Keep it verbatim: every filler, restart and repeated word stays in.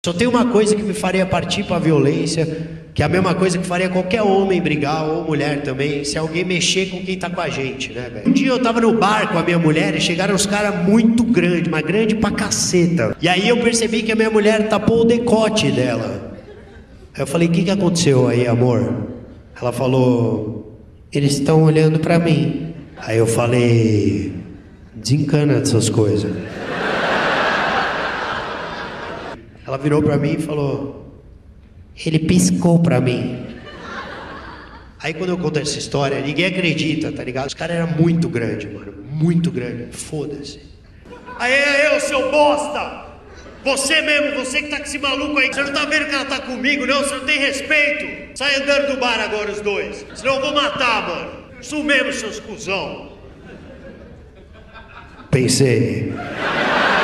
Só tem uma coisa que me faria partir pra violência, que é a mesma coisa que faria qualquer homem brigar, ou mulher também, se alguém mexer com quem tá com a gente, né, velho? Um dia eu tava no bar com a minha mulher e chegaram uns caras muito grandes, mas grande pra caceta. E aí eu percebi que a minha mulher tapou o decote dela. Aí eu falei, o que que aconteceu aí, amor? Ela falou, eles estão olhando pra mim. Aí eu falei, desencana dessas coisas. Ela virou pra mim e falou, ele piscou pra mim. Aí quando eu conto essa história, ninguém acredita, tá ligado? Os caras eram muito grandes, mano, muito grande, foda-se. Aí, aí, ô seu bosta! Você mesmo, você que tá com esse maluco aí, você não tá vendo que ela tá comigo, não? Você não tem respeito? Sai andando do bar agora os dois, senão eu vou matar, mano. Isso mesmo, seus cuzão. Pensei.